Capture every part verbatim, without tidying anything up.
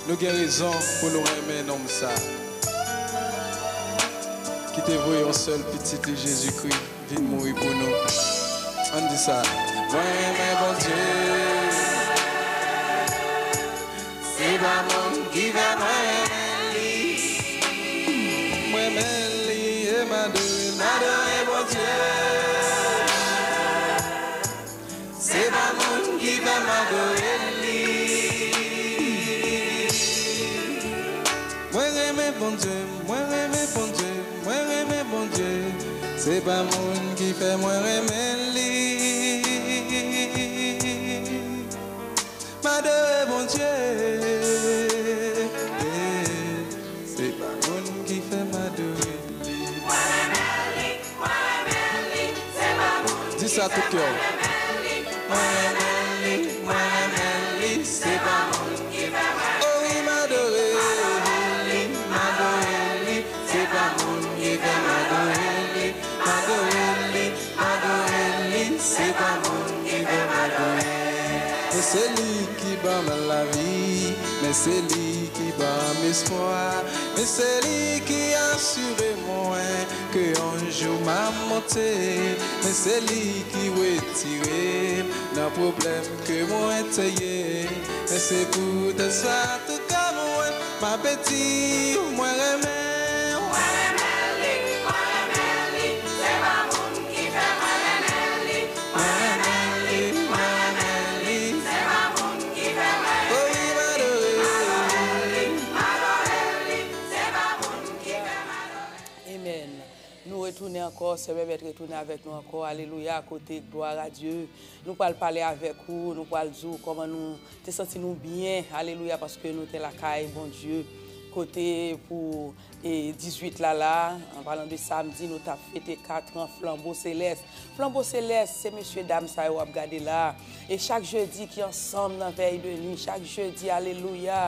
Nous avons raison pour nous aimer un homme ça. Qui te voyait au seul petit de Jésus-Christ, vient mourir pour nous. On dit ça. Moi, mais bon Dieu, c'est pas mon qui va m'aimer. Moi, m'aimer, et m'adorer, m'adorer, bon Dieu. C'est pas mon qui va m'adorer. Moi, aimer, bon Dieu, moi, aimer, bon Dieu. Moi aimer bon Dieu, c'est pas monde qui fait moi aimer lui. M'adorer bon Dieu, c'est pas monde qui fait m'adorer lui. Moi aimer lui, moi aimer lui, c'est pas monde. Dis ça tout cœur. Moi aimer lui, moi aimer lui, c'est pas monde qui fait m'adorer. Oh oui m'adorer, m'adorer lui, c'est pas monde. M'adorer, m'adorer, m'adorer, c'est pas mon qui veut m'adorer. Mais c'est lui qui bat la vie, mais c'est lui qui bat mes espoirs, mais c'est lui qui assure moi que un jour m'a monté, mais c'est lui qui retire nos problèmes que moi t'ayé, mais c'est pour de ça tout comme moi, ma petite, moi remets. Retourner encore, c'est même être retourner avec nous encore, alléluia, à côté, gloire à Dieu. Nous allons parler avec vous, nous allons dire comment nous te sentir bien, alléluia, parce que nous sommes la caille, bon Dieu. Côté pour et dix-huit là là, en parlant de samedi, nous avons fêté quatre ans flambeau céleste. Flambeau céleste, c'est messieurs dames ça vous regardez là. Et chaque jeudi qui ensemble dans veille de nuit, chaque jeudi alléluia.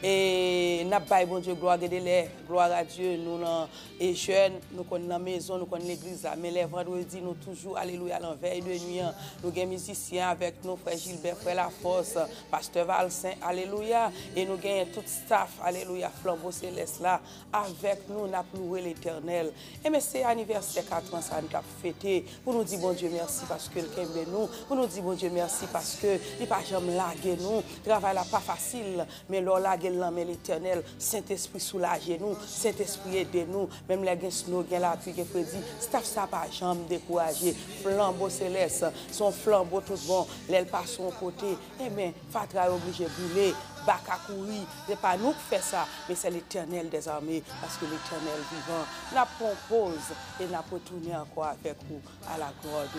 Et n'a pas bon Dieu gloire de les gloire à Dieu nous et jeunes, nous connaissons la maison, nous connaissons l'église mais les vendredis nous toujours alléluia dans veille de nuit. Nous avons musiciens avec nous frère Gilbert, frère La Force, pasteur Valsain, alléluia et nous avons tout staff alléluia flambeau céleste là avec nous, n'a loué l'Éternel. Et mais c'est anniversaire quatre ans, ça nous a fêté. Pour nous dire bon Dieu merci parce que le aime nous. Pour nous dire bon Dieu merci parce que il pas jamais larguer nous. Travail là pas facile, mais l'or larguer l'homme l'Éternel. Saint-Esprit soulager nous, Saint-Esprit aider nous. Même les gens nous gain l'appui que Freddy, staff ça pas jamais décourager. Flambeau céleste, son flambeau tout bon, l'aile passe son côté. Eh bien, Fatra est obligé de brûler. Baka courir, ce n'est pas nous qui faisons ça, mais c'est l'Éternel des armées, parce que l'Éternel vivant, la propose et n'a pas tourné encore avec vous à la gloire de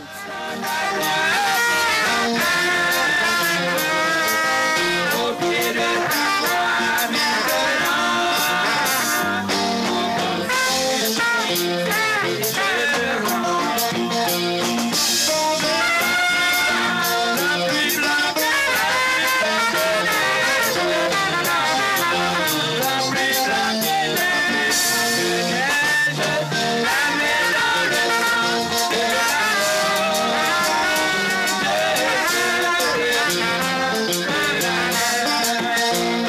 Dieu.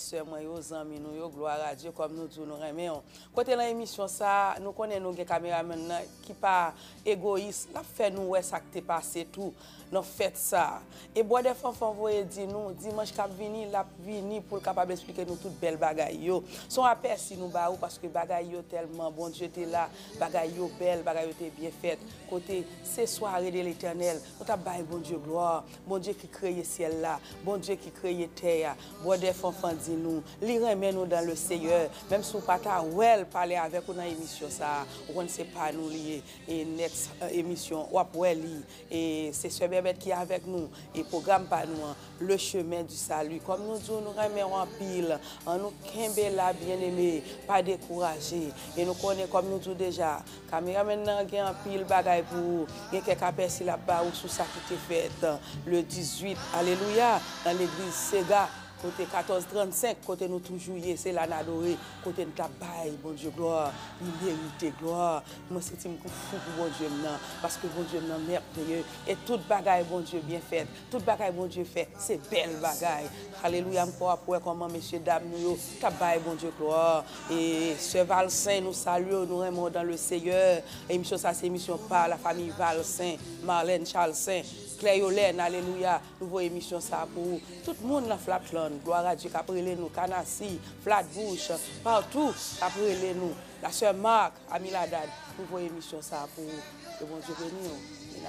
sœurs, moi, aux amis, nous, gloire à Dieu, comme nous disons, nous remercions. Côté dans l'émission, ça, nous connaissons nos caméramans qui pas égoïste, la fait nous, ouais, ça qui t'est passé tout. Nous fait ça. Et bois des fanfans, vous dit nous, dimanche cap vini, la vini pour capable expliquer nous toute belle bagaille yo. Son aperçu nous ba ou parce que bagaille yo tellement bon Dieu était là, bagaille yo belle, bagaille yo était bien faite. Côté ces soirées de l'Éternel, nous t'a bail bon Dieu gloire, bon Dieu qui crée ciel là, bon Dieu qui crée terre. Bois des fanfans dit nous, li remet nous dans le Seigneur, même si pas ta well parler avec nous dans émission ça, on ne sait pas nous lier et next émission ou après li et c'est ce qui est avec nous et programme par nous le chemin du salut. Comme nous disons, nous remettons en pile, en nous kembe la bien-aimé, pas décourager. Et nous connaissons, comme nous disons déjà, caméra maintenant, il y a un pile bagaille pour il y a quelques aperçus là-bas ou sous ça qui est fait le dix-huit, alléluia, dans l'église Sega. Côté quatorze trente-cinq, côté nous toujours, c'est la adoré, côté nous tabaye, bon Dieu, gloire, il mérite gloire. Moi, c'est un coup fou pour bon Dieu, non, parce que bon Dieu, non, merveilleux. Et toute bagaille, bon Dieu, bien faite, toute bagaille, bon Dieu, fait, c'est belle bagaille. Alléluia, encore pour comment, messieurs, dames, nous, tabaye, bon Dieu, gloire. Et ce Valsain, nous saluons, nous aimons dans le Seigneur. Émission, ça, c'est émission par la famille Valsain, Marlène Charles-Saint. Cléolène, alléluia, nouveau émission ça pour tout le monde dans Flatland, gloire à Dieu, après nous, Canassi, Flatbush, partout, après nous, la sœur Marc, Amiladad, nouveau émission ça pour que bon Dieu bénisse nous.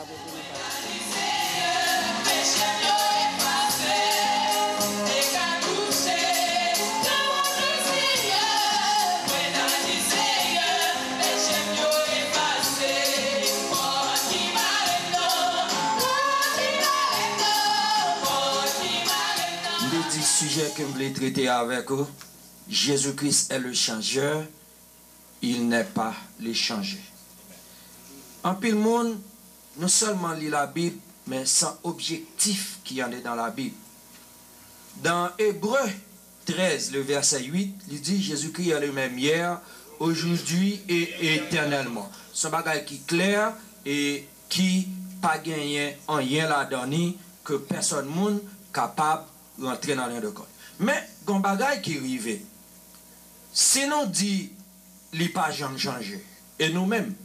Sujet que je voulais traiter avec vous, Jésus-Christ est le changeur, il n'est pas l'échanger. En pile monde, non seulement lit la Bible, mais sans objectif qui en est dans la Bible. Dans Hébreux treize, le verset huit, il dit Jésus-Christ est le même hier, aujourd'hui et éternellement. C'est un bagage qui est clair et qui pas gagné en rien là-dedans, que personne monde capable rentrer dans l'un de code. Mais, quand bagaille qui arrive, si nous dit, li pas jamais changer, et nous-mêmes,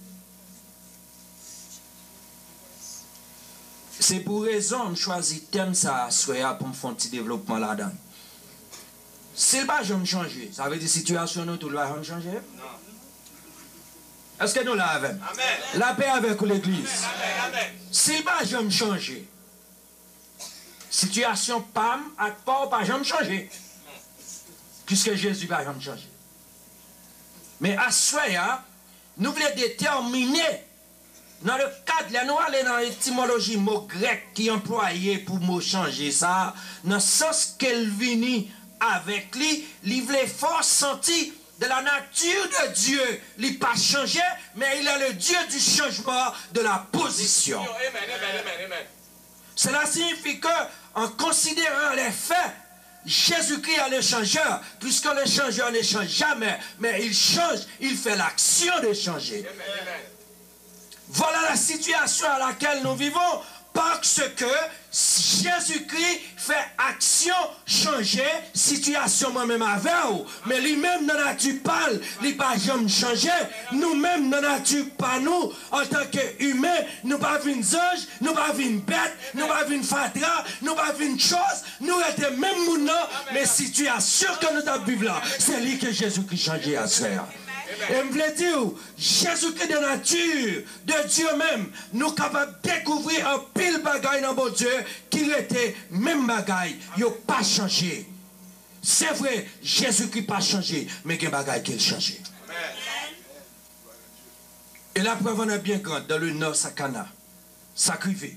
c'est pour raison que je choisis thème ça pour me faire un petit développement là-dedans. Si le pas jamais changer, ça veut dire situation nous tout le monde changer? Non. Est-ce que nous l'avons? Amen. La paix avec l'église. Si le pas jamais changer, situation P A M à pas pas jamais changer. Puisque Jésus va jamais changer. Mais à ce moment, nous voulons déterminer, dans le cadre, là, nous allons dans l'étymologie mot grec qui est employé pour mot changer ça, dans le sens qu'elle vient avec lui, il voulait fort sentir de la nature de Dieu, il n'a pas changé, mais il est le Dieu du changement de la position. Amen, amen, amen, amen. Cela signifie que, en considérant les faits, Jésus-Christ est le changeur, puisque le changeur ne change jamais, mais il change, il fait l'action de changer. Amen, amen. Voilà la situation à laquelle nous vivons, parce que Jésus-Christ fait action, changer, situation moi-même avec vous. Mais lui-même dans la nature parle, il n'a pas jamais changé. Nous-mêmes dans la nature pas nous, en tant qu'humains, nous pas une ange, nous pas une bête, nous pas une fatra, nous pas une chose, nous étions même mounons, mais situation que nous avons vivre là, c'est lui que Jésus-Christ changeait à faire. Et je voulais dire, Jésus-Christ de nature, de Dieu même, nous sommes capables de découvrir un pile bagaille dans mon Dieu qui était même bagaille, il n'a pas changé. C'est vrai, Jésus-Christ n'a pas changé, mais il y a bagaille qui a changé. Et la preuve en est bien grande, dans le nord Sakana, sacrifié.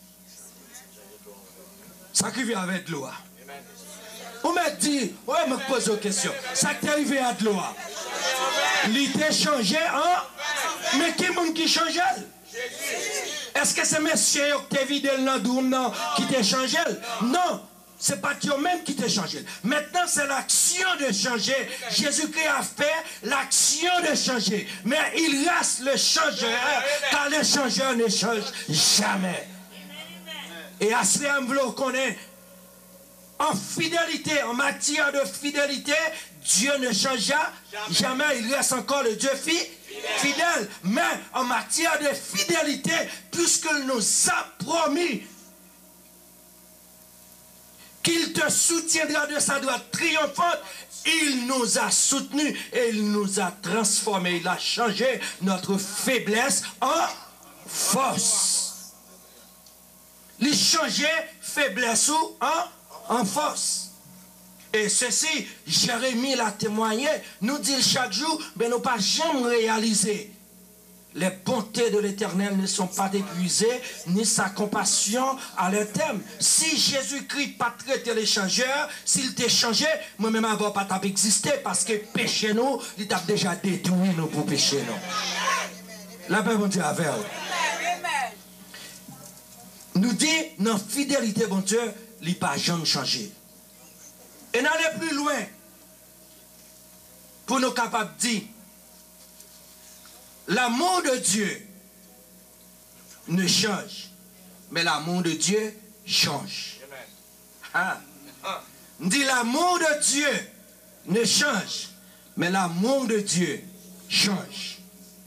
Sacrifié avec de l'eau. On m'a dit, ouais, me pose une question, ça t'est arrivé à de l'eau. Il t'a changé, hein? Mais qui est-ce qui change? Est-ce que c'est monsieur qui t'a vidé le nom qui t'a changé? Non, c'est pas toi-même qui t'a changé. Maintenant, c'est l'action de changer. Jésus-Christ a fait l'action de changer. Mais il reste le changeur, car le changeur ne change jamais. Et à ce moment-là, on connaît en fidélité, en matière de fidélité, Dieu ne changea jamais. Il reste encore le Dieu fidèle. fidèle. Mais en matière de fidélité, puisqu'il nous a promis qu'il te soutiendra de sa droite triomphante, il nous a soutenus et il nous a transformés. Il a changé notre faiblesse en force. Il a changé faiblesse ou en, en force. Et ceci, Jérémie l'a témoigné, nous dit chaque jour, mais nous pas jamais réaliser. Les bontés de l'Éternel ne sont pas épuisées, ni sa compassion à leur terme. Si Jésus-Christ pas traité les changeurs, s'il t'est changé, moi-même avant pas t'a existé, parce que péché nous, il t'a déjà détruit nous pour pécher nous. La paix, bon Dieu, avec vous. Nous dit, dans fidélité, bon Dieu, il n'a pas jamais changé. Et n'allez plus loin, pour nous capables de dire, l'amour de Dieu ne change, mais l'amour de Dieu change. Ah. On dit l'amour de Dieu ne change, mais l'amour de Dieu change.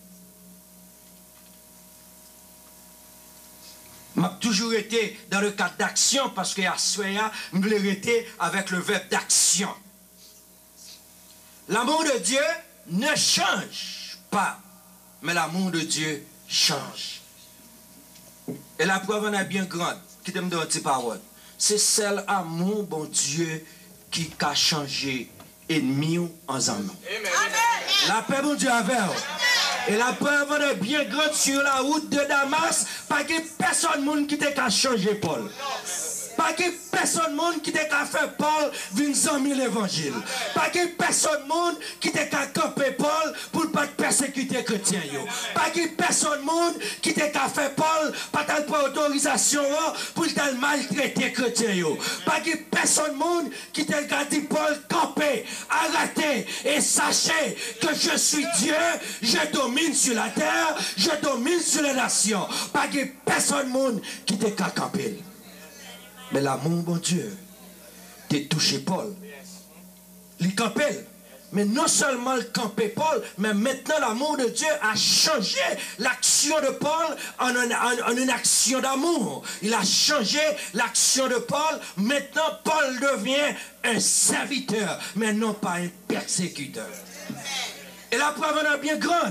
M'a toujours été dans le cadre d'action parce que à Soya, je voulais été avec le verbe d'action. L'amour de Dieu ne change pas, mais l'amour de Dieu change. Et la preuve en est bien grande, qui te me donne une parole. C'est celle amour, bon Dieu, qui a changé ennemi en amour. La paix, bon Dieu, avec vous. Et la preuve en est bien grande sur la route de Damas, pas que personne monde qui t'a changé Paul. Pas que personne monde qui t'a fait Paul vingt mille l'évangile. Pas que personne monde qui t'a campé Paul pour ne pas persécuter chrétien. Pas que personne monde qui t'a fait Paul pas pas autorisation pour te maltraiter chrétien. Pas que personne monde qui t'a dit Paul camper, arrêtez et sachez que je suis Dieu, je domine sur la terre, je domine sur les nations. Pas que personne monde qui t'a campé. Mais l'amour, bon Dieu, t'es touché Paul. Il campait. Mais non seulement il campait Paul, mais maintenant l'amour de Dieu a changé l'action de Paul en, un, en, en une action d'amour. Il a changé l'action de Paul. Maintenant, Paul devient un serviteur, mais non pas un persécuteur. Et la preuve en est bien grande.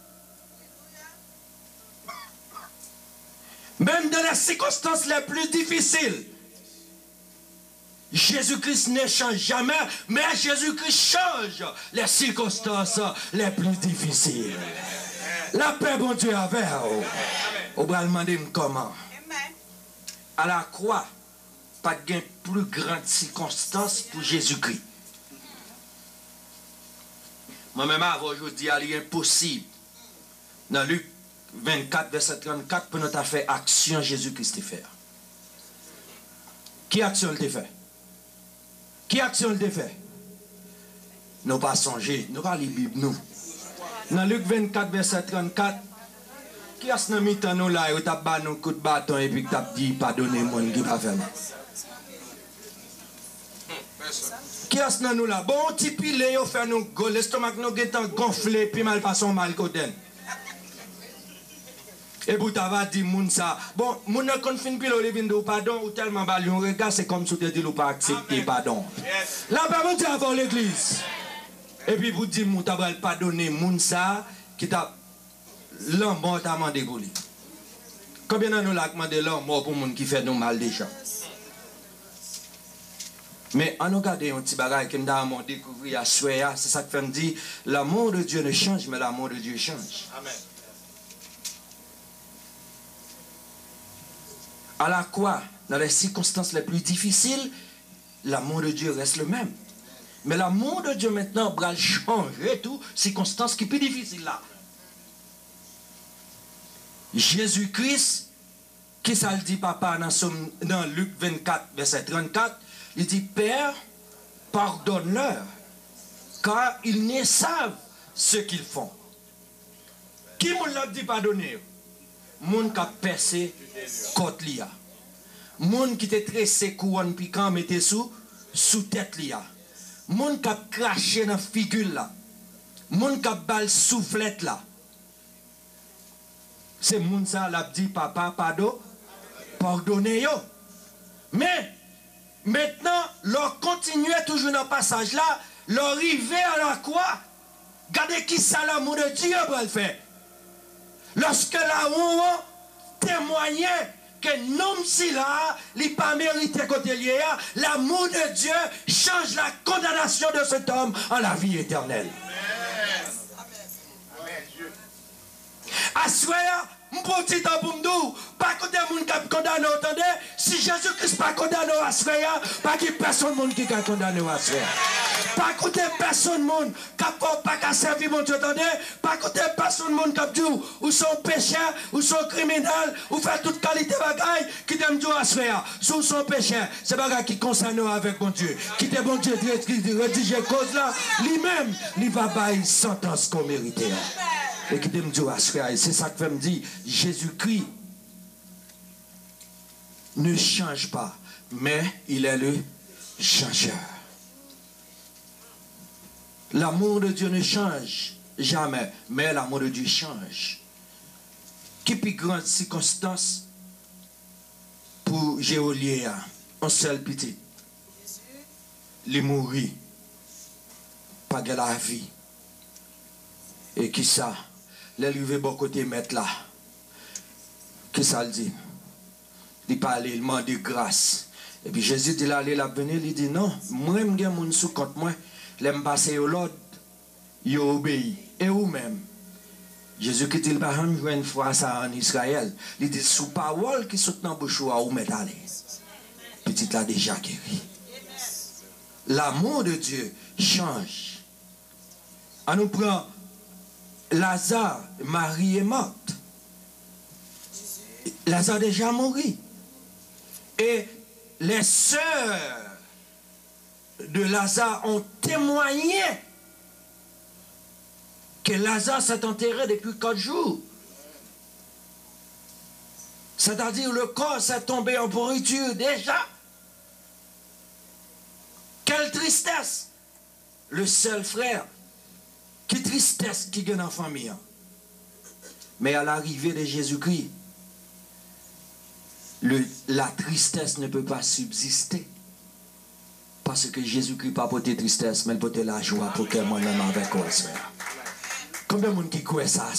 Même dans les circonstances les plus difficiles, Jésus-Christ ne change jamais, mais Jésus-Christ change les circonstances les plus difficiles. La paix, bon Dieu, avec vous. On va demander comment. À la croix, pas de plus grande circonstance pour Jésus-Christ. Moi-même, avant aujourd'hui, il est impossible. Dans Luc vingt-quatre, verset trente-quatre, pour notre faire action Jésus-Christ fait. Qui action il fait? Qui action il fait? Nous pas songer, nous pas lire Bible nous. Dans Luc vingt-quatre, verset trente-quatre, qui a ce temps nous là, il t'a battu un coup de bâton et puis t'a dit pardonnez moi qui pas fait. Qui a ce nous là? Bon, petit pile, il fait nous go, l'estomac nous est gonflé puis mal façon mal côté. Et vous t'avez dit, moun ça. Bon, moun ne confine plus le livre de pardon ou tellement balion. Regarde, c'est comme si vous te dites ou pas accepter pardon. Là, vous dites avant l'église. Et puis vous dites, moun t'avez pardonné moun ça qui t'a l'homme t'a demandé pour lui. Combien de nous l'a demandé l'homme pour moun qui fait nous mal déjà? Mais en regardant un petit bagage que nous avons découvert à Soya, c'est ça que fait me dire, l'amour de Dieu ne change, mais l'amour de Dieu change. Amen. À la croix, dans les circonstances les plus difficiles, l'amour de Dieu reste le même. Mais l'amour de Dieu maintenant va changer tout, circonstances qui sont plus difficiles là. Jésus-Christ, qui ça le dit papa dans, dans Luc vingt-quatre, verset trente-quatre, il dit, Père, pardonne-leur, car ils ne savent ce qu'ils font. Qui me l'a dit pardonner? Moun qui a percé contre l'I A. Moun qui te tressé couronne piquant mettez sous sous tête là. Moun qui a craché dans figure là. Moun qui a bal soufflette là. C'est moun ça l'a dit papa pardon pardonnez yo. Mais maintenant, leur continuer toujours dans le passage là, leur arriver à la croix. Regardez qui ça l'amour de Dieu va le faire. Lorsque la on témoignait que l'homme si là, il n'a pas mérité côté lié, l'amour de Dieu change la condamnation de cet homme en la vie éternelle. Assoya, mon petit temps pour nous, pas côté moun qui a condamné, attendez, si Jésus-Christ pas condamné à Assoya, pas qu'il personne monde qui a condamné à Assoya. Pas côté personne monde qui a pas qu'à servir mon Dieu, attendez, pas côté personne monde qui a dit ou sont pécheurs, ou sont criminels, ou fait toute qualité de bagaille qui t'aime dire Assoya. Si vous sont pécheurs, c'est bagaille qui concerne avec mon Dieu. Qui te bon Dieu rédiger cause là, lui-même, il va bailler sentence qu'on mérite. Et qui me dit, c'est ça que me dit, Jésus-Christ ne change pas, mais il est le changeur. L'amour de Dieu ne change jamais, mais l'amour de Dieu change. Qui plus grande circonstance pour Géolia, un seul petit, il mourit, pas de la vie. Et qui ça? L'élevé bon côté mettre là. Qui ça le dit? Il parle, il demande de grâce. Et puis Jésus dit là, il a venu, il dit non, moi je suis mon sous compte moi, l'aime passer au l'ordre, il obéit. Et vous-même, Jésus qui dit le parent une fois ça en Israël, il dit sous parole qui saute dans le bouche ou met aller. Petit là déjà guéri. L'amour de Dieu change. On nous prend Lazare, Marie est morte. Lazare déjà mort. Et les sœurs de Lazare ont témoigné que Lazare s'est enterré depuis quatre jours. C'est-à-dire le corps s'est tombé en pourriture déjà. Quelle tristesse! Le seul frère. Quelle tristesse qui gagne en famille. Mais à l'arrivée de Jésus-Christ, la tristesse ne peut pas subsister. Parce que Jésus-Christ n'a pas porté tristesse, mais il porte la joie pour que moi-même avec toi. Combien de monde qui croit ça?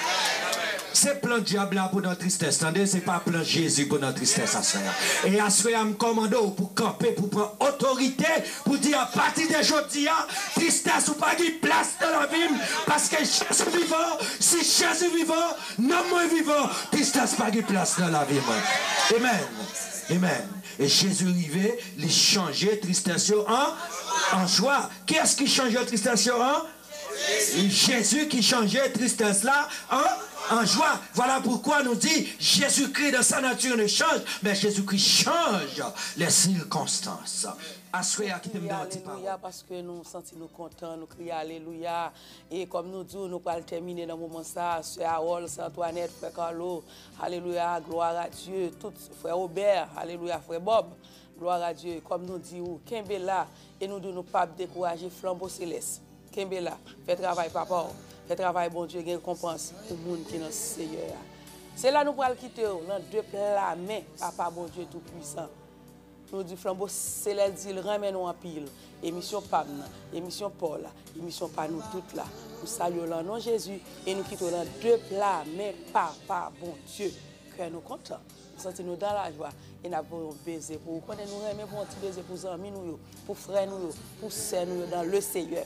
C'est plan diable là pour notre tristesse. Attendez, c'est pas plan Jésus pour notre tristesse. Et à ce moment, je commande pour camper, pour prendre autorité, pour dire à partir d'aujourd'hui, tristesse ou pas de place dans la vie. Parce que Jésus vivant, si Jésus vivant, non moi vivant, tristesse pas de place dans la vie. Amen. Amen. Et Jésus arrivé, il changeait tristesse en, en joie. Qui est-ce qui changeait tristesse en? Jésus qui changeait tristesse là en en joie. Voilà pourquoi nous dit Jésus-Christ de sa nature ne change, mais Jésus-Christ change les circonstances. Alléluia, parce que nous sentons nous contents, nous crions Alléluia. Et comme nous disons, nous allons terminer dans le moment ça, Sœur Harold, Sœur Antoinette, Frère Carlo, Alléluia, gloire à Dieu, tout, Frère Robert, Alléluia, Frère Bob, gloire à Dieu. Comme nous disons, Kimbela, et nous ne nous pas décourager, flambeau céleste. Kimbela, fais travail, papa. Fais travail, bon Dieu, gagne récompense pour le monde qui est dans le Seigneur. C'est là que nous allons quitter dans deux plats main, papa, bon Dieu, tout puissant. Nous disons, flambeau céleste, il ramène nous en pile. Émission Pam, émission Paul, émission pas nous toutes là. Nous saluons le nom de Jésus et nous quittons dans deux plats main, papa, bon Dieu, que nous contents. Nous sentons nous dans la joie et nous avons un baiser pour vous. Quand nous remettons pour un petit baiser pour les amis, pour frères, pour sœurs dans le Seigneur.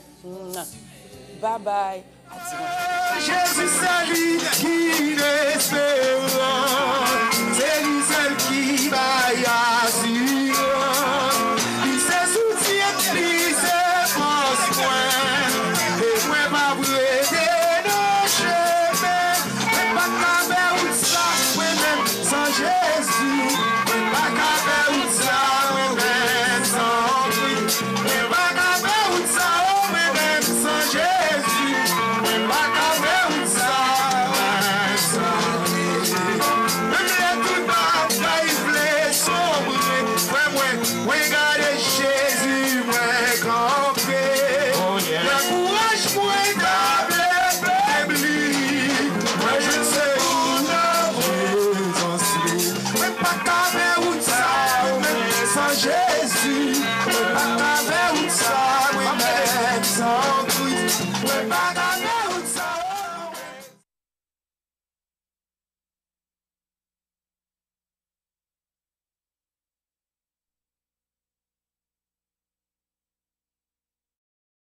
Bye bye. Jésus, c'est lui qui l'espérance, c'est lui seul qui va y assurer. Il se soutient, il se pense point, et moi ma brûler nos chemins. Et pas qu'à faire où ça, moi-même sans Jésus. Et pas qu'à faire où ça, moi-même sans lui. Et pas qu'à faire où ça, moi-même sans Jésus. So We got